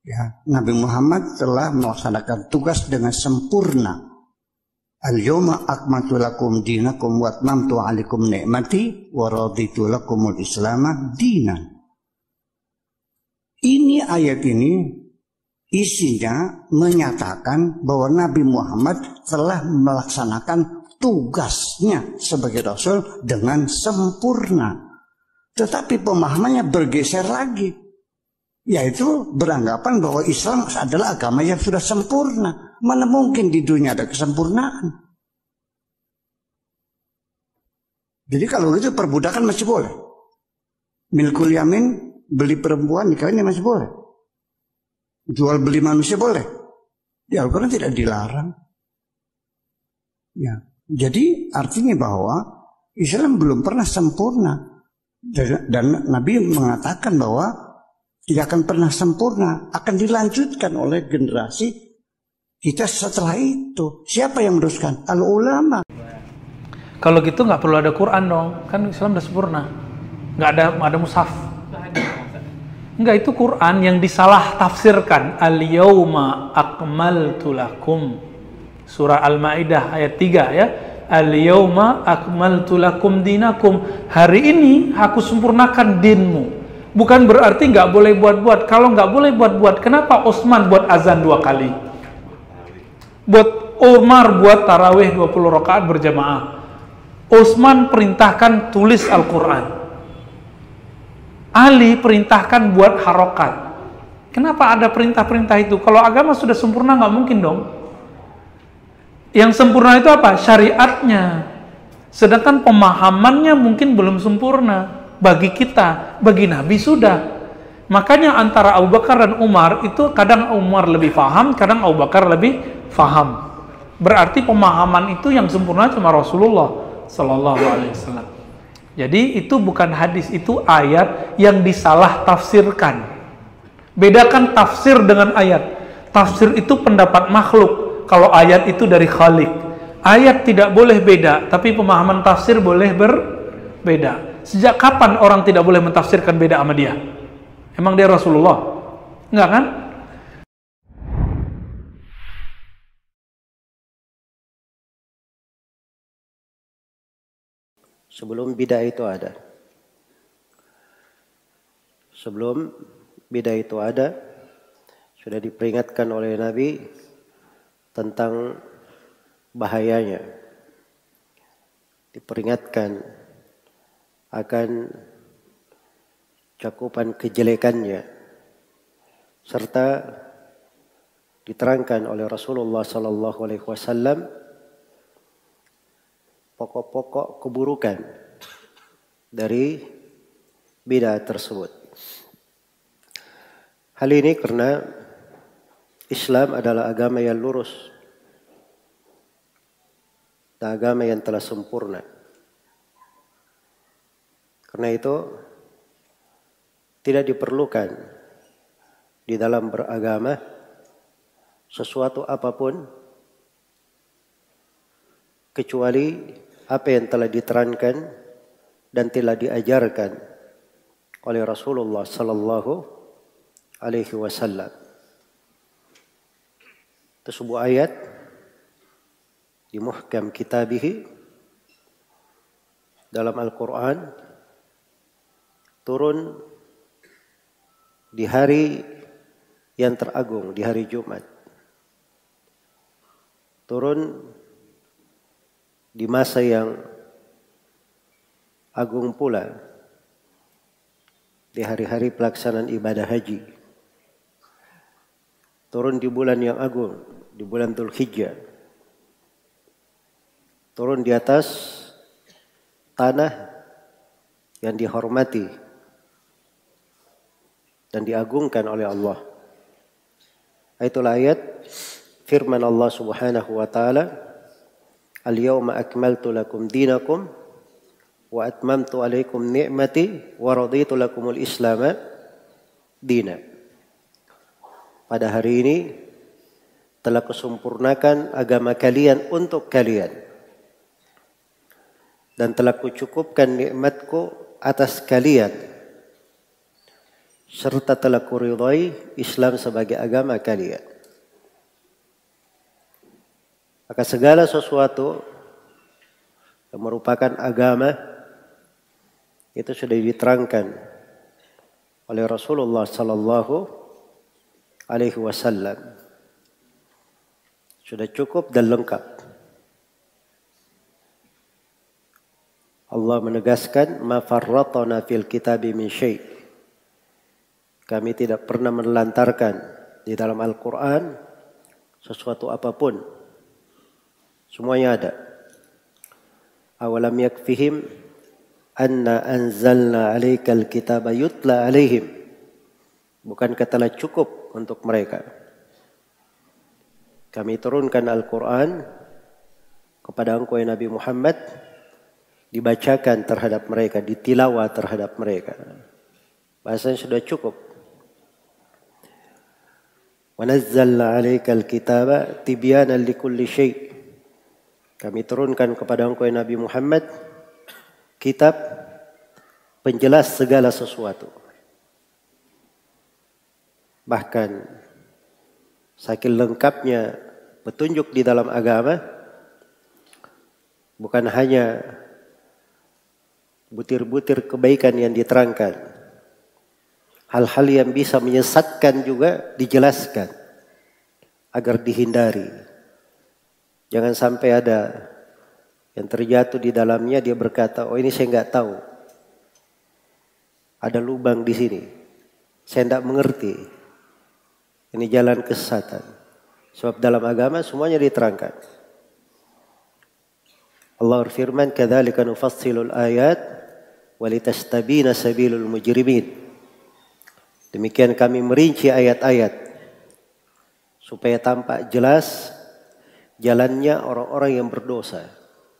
Ya, Nabi Muhammad telah melaksanakan tugas dengan sempurna. Al-yawma akmaltu lakum dinakum wa atmamtu 'alaikum ni'mati wa raditu lakumul Islam dinan. Ini ayat ini isinya menyatakan bahwa Nabi Muhammad telah melaksanakan tugasnya sebagai Rasul dengan sempurna. Tetapi pemahamannya bergeser lagi, yaitu beranggapan bahwa Islam adalah agama yang sudah sempurna. Mana mungkin di dunia ada kesempurnaan. Jadi kalau gitu perbudakan masih boleh. Milkul yamin, beli perempuan nikahnya masih boleh. Jual beli manusia boleh. Di Al-Quran tidak dilarang. Ya, jadi artinya bahwa Islam belum pernah sempurna. Dan Nabi mengatakan bahwa tidak akan pernah sempurna, akan dilanjutkan oleh generasi kita setelah itu. Siapa yang meneruskan? Al-ulama. Kalau gitu nggak perlu ada Quran dong, kan Islam udah sempurna. Nggak ada mushaf. Enggak, itu Quran yang disalah tafsirkan. Al-yawma akmaltu lakum. Surah Al-Maidah ayat 3 ya. Al-yawma akmaltu lakum dinakum. Hari ini aku sempurnakan dinmu. Bukan berarti nggak boleh buat-buat. Kalau nggak boleh buat-buat, kenapa Utsman buat azan 2 kali? Buat Umar buat tarawih 20 rakaat berjamaah. Utsman perintahkan tulis Al-Quran. Ali perintahkan buat harokat. Kenapa ada perintah-perintah itu? Kalau agama sudah sempurna nggak mungkin dong. Yang sempurna itu apa? Syariatnya. Sedangkan pemahamannya mungkin belum sempurna. Bagi kita, bagi Nabi sudah. Makanya antara Abu Bakar dan Umar itu kadang Umar lebih paham, kadang Abu Bakar lebih paham. Berarti pemahaman itu yang sempurna cuma Rasulullah Sallallahu Alaihi Wasallam. Jadi itu bukan hadis, itu ayat yang disalah tafsirkan. Bedakan tafsir dengan ayat. Tafsir itu pendapat makhluk, kalau ayat itu dari Khalik. Ayat tidak boleh beda, tapi pemahaman tafsir boleh berbeda. Sejak kapan orang tidak boleh mentafsirkan beda sama dia? Emang dia Rasulullah? Enggak kan? Sebelum bidah itu ada. Sebelum bidah itu ada, sudah diperingatkan oleh Nabi tentang bahayanya. Diperingatkan akan cakupan kejelekannya, serta diterangkan oleh Rasulullah sallallahu alaihi wasallam pokok-pokok keburukan dari bidah tersebut. Hal ini karena Islam adalah agama yang lurus dan agama yang telah sempurna. Karena itu tidak diperlukan di dalam beragama sesuatu apapun kecuali apa yang telah diterangkan dan telah diajarkan oleh Rasulullah sallallahu alaihi wasallam. Itu sebuah ayat di muhkam kitabihi dalam Al-Quran, turun di hari yang teragung, di hari Jumat. Turun di masa yang agung pula, di hari-hari pelaksanaan ibadah haji. Turun di bulan yang agung, di bulan Dzulhijjah. Turun di atas tanah yang dihormati dan diagungkan oleh Allah. Itulah ayat firman Allah Subhanahu wa taala, Al-yawma akmaltu lakum dinakum wa atmamtu alaikum ni'mati wa raditu lakumul Islam dina. Pada hari ini telah kusempurnakan agama kalian untuk kalian dan telah kucukupkan nikmatku atas kalian serta telah kuridhai Islam sebagai agama kalian. Maka segala sesuatu yang merupakan agama itu sudah diterangkan oleh Rasulullah sallallahu alaihi wasallam. Sudah cukup dan lengkap. Allah menegaskan, "Ma farratna fil kitabi min syai'." Kami tidak pernah menelantarkan di dalam Al-Quran sesuatu apapun. Semuanya ada. Awalam yakfihim anna anzalna alaikal kitaba yutla alaihim. Bukankah telah cukup untuk mereka? Kami turunkan Al-Quran kepada engkau ya Nabi Muhammad, dibacakan terhadap mereka, ditilawah terhadap mereka. Bahasanya sudah cukup. Wa nazzalna alaikal kitaba tibyanan likulli syai'. Kami turunkan kepada engkau ya Nabi Muhammad kitab penjelas segala sesuatu. Bahkan saking lengkapnya petunjuk di dalam agama, bukan hanya butir-butir kebaikan yang diterangkan, hal-hal yang bisa menyesatkan juga dijelaskan agar dihindari. Jangan sampai ada yang terjatuh di dalamnya, dia berkata, "Oh ini saya nggak tahu. Ada lubang di sini. Saya tidak mengerti. Ini jalan kesesatan." Sebab dalam agama semuanya diterangkan. Allah berfirman, "Kadzalika nufassilul ayat walitastabina sabilul mujrimin." Demikian kami merinci ayat-ayat supaya tampak jelas jalannya orang-orang yang berdosa.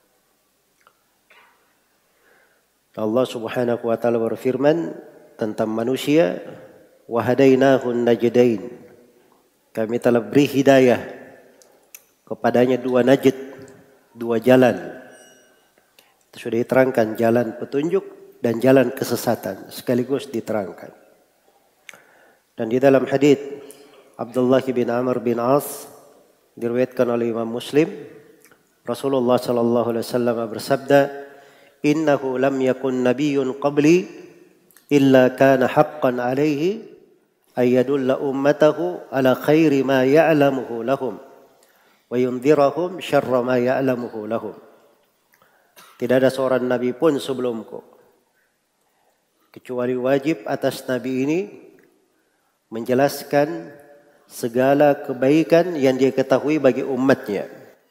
Allah Subhanahu wa taala berfirman tentang manusia, "Wa hadainahun najdain." Kami telah beri hidayah kepadanya dua najd, dua jalan. Itu sudah diterangkan, jalan petunjuk dan jalan kesesatan sekaligus diterangkan. Dan di dalam hadits Abdullah bin Amr bin As diriwayatkan oleh Imam Muslim, Rasulullah sallallahu alaihi wasallam bersabda, "Innahu lam yakun nabiyyun qabli illa kana haqqan alaihi ay yadulla ummatahu ala khairi ma ya'lamuhu lahum wa yundhirahum syarra ma ya'lamuhu lahum." Tidak ada seorang nabi pun sebelumku kecuali wajib atas nabi ini menjelaskan segala kebaikan yang dia ketahui bagi umatnya.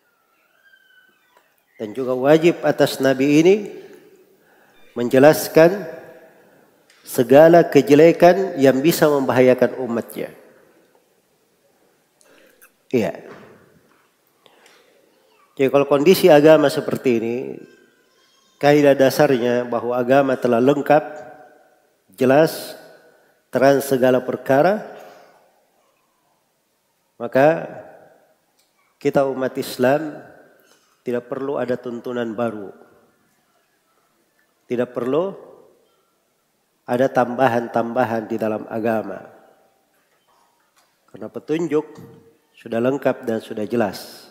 Dan juga wajib atas nabi ini menjelaskan segala kejelekan yang bisa membahayakan umatnya. Iya. Jadi kalau kondisi agama seperti ini, kaidah dasarnya bahwa agama telah lengkap, jelas, terang segala perkara, maka kita umat Islam tidak perlu ada tuntunan baru. Tidak perlu ada tambahan-tambahan di dalam agama. Karena petunjuk sudah lengkap dan sudah jelas.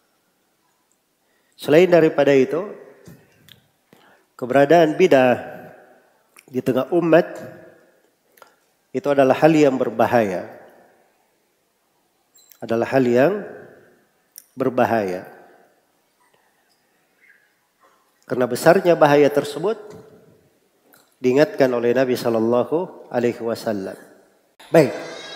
Selain daripada itu, keberadaan bidah di tengah umat itu adalah hal yang berbahaya. Adalah hal yang berbahaya. Karena besarnya bahaya tersebut diingatkan oleh Nabi sallallahu alaihi wasallam. Baik.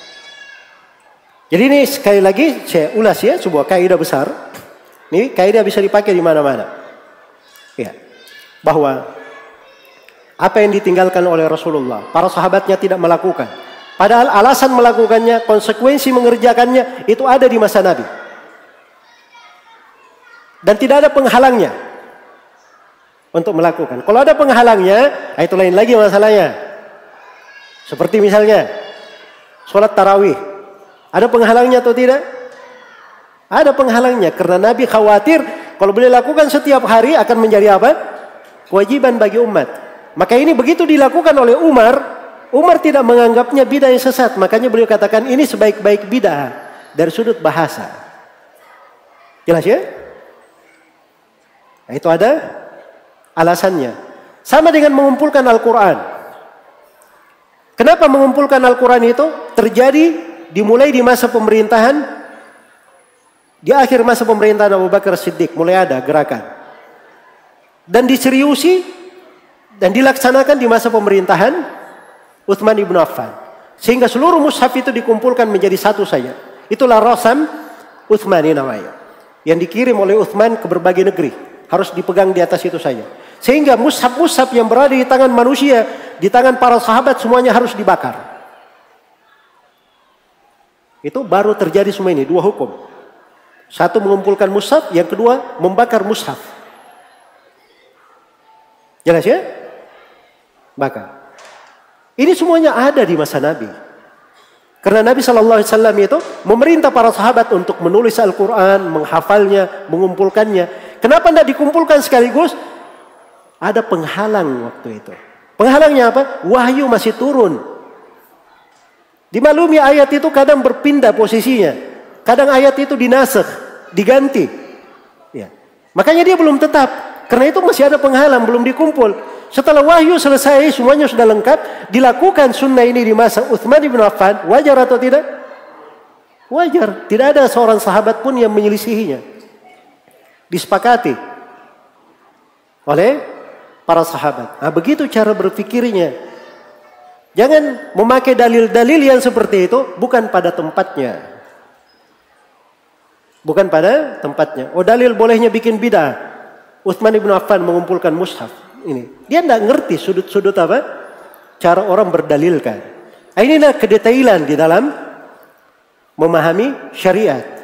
Jadi ini sekali lagi saya ulas ya, sebuah kaidah besar. Ini kaidah bisa dipakai di mana-mana. Ya. Bahwa apa yang ditinggalkan oleh Rasulullah, para sahabatnya tidak melakukan. Padahal alasan melakukannya, konsekuensi mengerjakannya itu ada di masa Nabi. Dan tidak ada penghalangnya untuk melakukan. Kalau ada penghalangnya, itu lain lagi masalahnya. Seperti misalnya sholat tarawih. Ada penghalangnya atau tidak? Ada penghalangnya. Karena Nabi khawatir kalau beliau lakukan setiap hari akan menjadi apa? Kewajiban bagi umat. Maka ini begitu dilakukan oleh Umar, Umar tidak menganggapnya bid'ah yang sesat. Makanya beliau katakan ini sebaik-baik bid'ah dari sudut bahasa. Jelas ya? Nah, itu ada alasannya. Sama dengan mengumpulkan Al-Quran. Kenapa mengumpulkan Al-Quran itu? Terjadi dimulai di masa pemerintahan, di akhir masa pemerintahan Abu Bakar Siddiq mulai ada gerakan. Dan diseriusi dan dilaksanakan di masa pemerintahan Utsman ibn Affan. Sehingga seluruh mushaf itu dikumpulkan menjadi satu saja. Itulah Rasam Utsmani namanya. Yang dikirim oleh Utsman ke berbagai negeri. Harus dipegang di atas itu saja. Sehingga mushaf-mushaf yang berada di tangan manusia, di tangan para sahabat semuanya harus dibakar. Itu baru terjadi semua ini, dua hukum. Satu mengumpulkan mushaf, yang kedua membakar mushaf. Jelas ya? Bakar. Ini semuanya ada di masa Nabi. Karena Nabi SAW itu memerintah para sahabat untuk menulis Al-Quran, menghafalnya, mengumpulkannya. Kenapa tidak dikumpulkan sekaligus? Ada penghalang waktu itu. Penghalangnya apa? Wahyu masih turun. Dimaklumi ayat itu kadang berpindah posisinya. Kadang ayat itu dinasakh, diganti. Ya. Makanya dia belum tetap. Karena itu masih ada penghalang, belum dikumpul. Setelah wahyu selesai, semuanya sudah lengkap. Dilakukan sunnah ini di masa Utsman bin Affan. Wajar atau tidak? Wajar. Tidak ada seorang sahabat pun yang menyelisihinya. Disepakati oleh para sahabat. Nah, begitu cara berpikirnya. Jangan memakai dalil-dalil yang seperti itu bukan pada tempatnya. Bukan pada tempatnya. Oh, dalil bolehnya bikin bid'ah. Utsman bin Affan mengumpulkan mushaf. Ini. Dia tidak ngerti sudut-sudut apa? Cara orang berdalilkan. Inilah kedetailan di dalam memahami syariat.